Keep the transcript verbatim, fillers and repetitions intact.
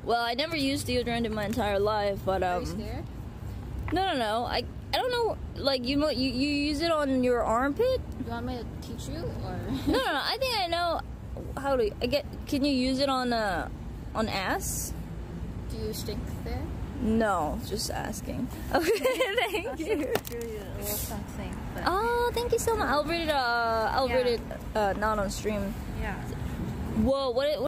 Well, I never used deodorant in my entire life, but um. Are you scared? No, no, no. I I don't know. Like you mo- you you use it on your armpit? You want me to teach you or? No, no, no. I think I know how to. I get. Can you use it on uh on ass? Do you stink there? No, just asking. Okay, thank you. Do you a little something? But Oh, thank you so much. I'll read it. Uh, I'll Yeah. read it. Uh, not on stream. yeah. Whoa, what? It,